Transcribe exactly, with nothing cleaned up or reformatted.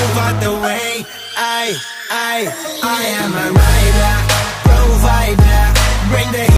move out the way. I, I, I am a rider, provider, bring the